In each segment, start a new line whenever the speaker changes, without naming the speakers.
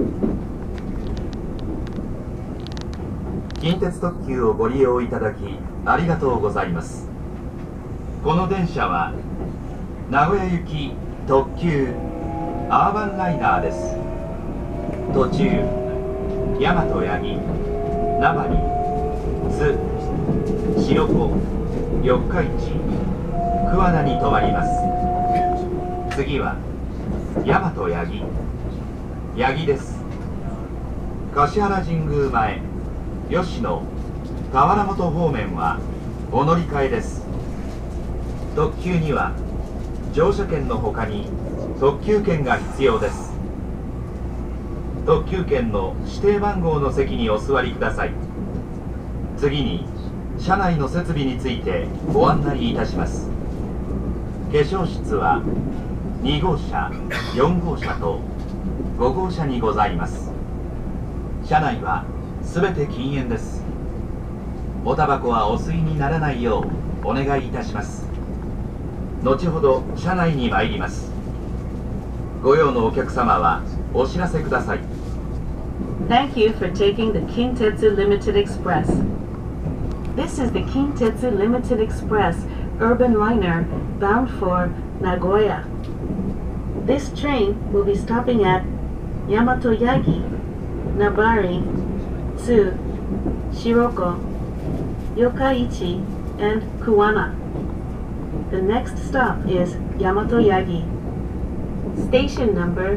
近鉄特急をご利用いただきありがとうございます。この電車は名古屋行き特急アーバンライナーです。途中大和八木、名張、津、白子、四日市、桑名に停まります。次は大和八木、八木です。橿原神宮前、吉野、田原本方面はお乗り換えです。特急には乗車券のほかに特急券が必要です。特急券の指定番号の席にお座りください。次に車内の設備についてご案内いたします。化粧室は2号車、4号車と5号車にございます。車内はすべて禁煙です。おタバコはお吸いにならないようお願いいたします。後ほど車内に参ります。ご用のお客様はお知らせください。
Thank you for taking the Kintetsu Limited Express. This is the Kintetsu Limited Express urban liner bound for Nagoya. This train will be stopping at Yamato Yagi, Nabari, Tsu, Shiroko, Yokkaichi, and Kuwana. The next stop is Yamato Yagi. Station number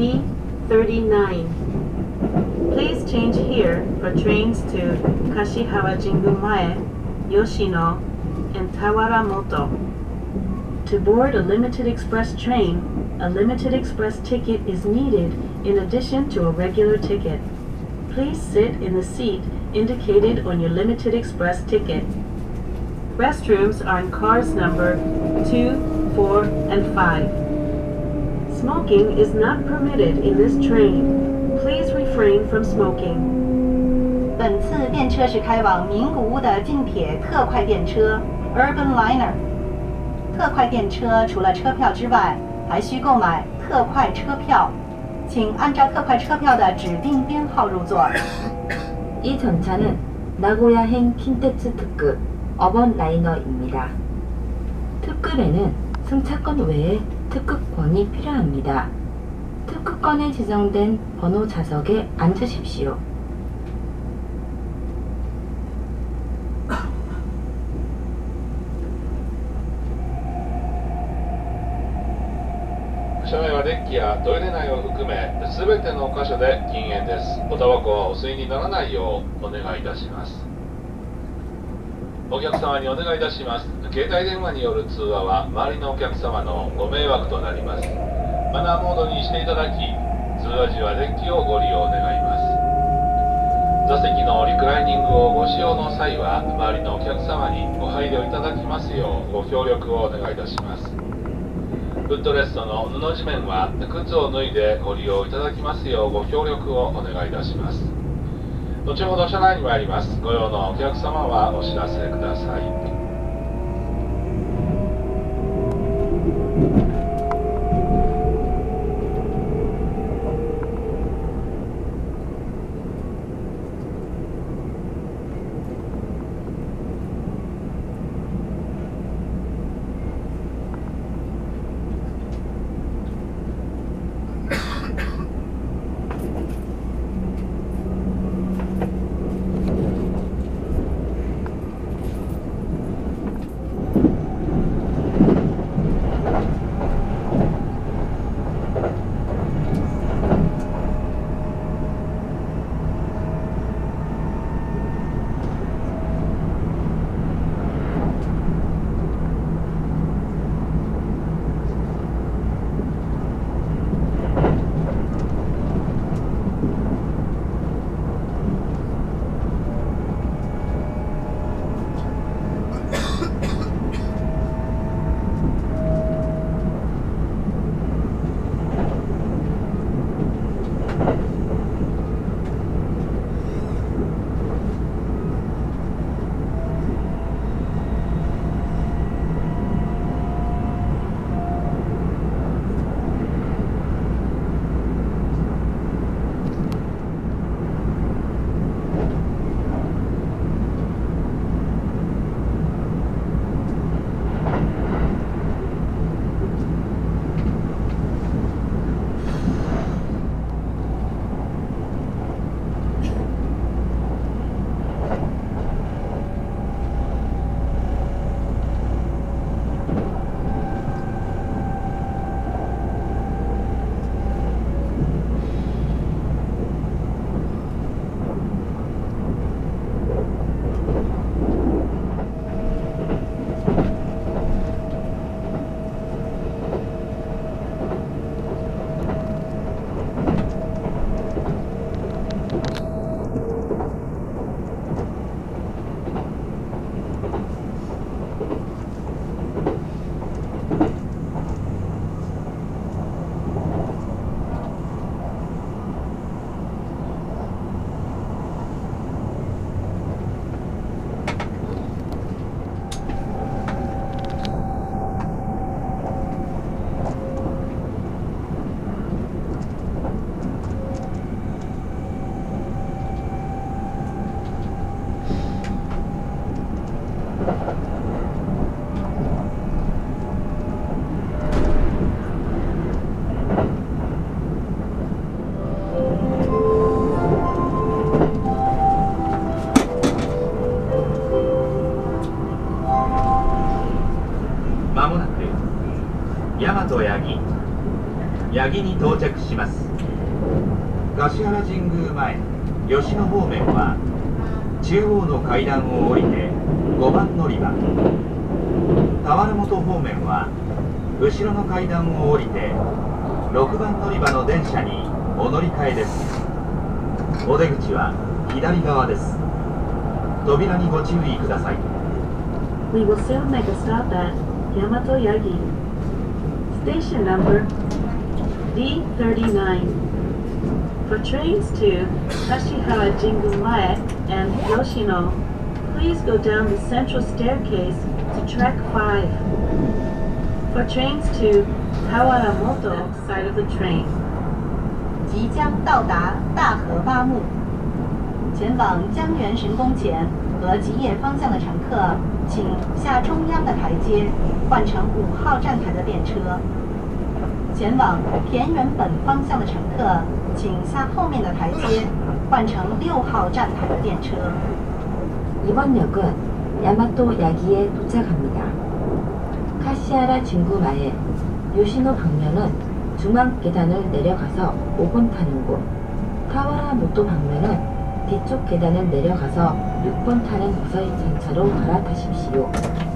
D39. Please change here for trains to Kashihara Jingu-mae, Yoshino, and Tawaramoto. To board a Limited Express train, a Limited Express ticket is needed in addition to a regular ticket. Please sit in the seat indicated on your Limited Express ticket. Restrooms are in cars number 2, 4, and 5. Smoking is not permitted in this train. Please refrain from smoking.
本次电车是开往名古屋的近铁特快电车 Urban Liner。特快电车除了车票之外，还需购买特快车票，请按照特快车票的指定编号入座。
이 전차는 나고야행 킨테츠 특급 어번 라이너입니다. 특급에는 승차권 외에 특급권이 필요합니다. 특급권에 지정된 번호 좌석에 앉으십시오.
車内はデッキやトイレ内を含め全ての箇所で禁煙です。おタバコはお吸いにならないようお願いいたします。お客様にお願いいたします。携帯電話による通話は周りのお客様のご迷惑となります。マナーモードにしていただき、通話時はデッキをご利用願います。座席のリクライニングをご使用の際は周りのお客様にご配慮いただきますようご協力をお願いいたします。フットレストの布地面は靴を脱いでご利用いただきますようご協力をお願いいたします。後ほど車内に参ります。ご用のお客様はお知らせください。
八木に到着します。橿原神宮前吉野方面は中央の階段を降りて5番乗り場、俵本方面は後ろの階段を降りて6番乗り場の電車にお乗り換えです。お出口は左側です。扉にご注意ください。
We will soon make a stop at Yamato Yagi. Station number D39. For trains to Kashihara Jingu-mae and Yoshino, please go down the central staircase to track 5. For trains to Kawaramoto side of the train.
即将到达大河八木，前往江原神宫前和吉野方向的乘客，请下中央的台阶，换乘5号站台的电车。前往田园本方向的乘客，请下后面的台阶，换乘6号站台的电车。
이번 역은 야마토 야기에 도착합니다. 카시하라 진구마에 요시노 방면은 중앙 계단을 내려가서 5번 타는 곳, 카와라모토 방면은 뒤쪽 계단을 내려가서 6번 타는 무사히 전차로 갈아타십시오.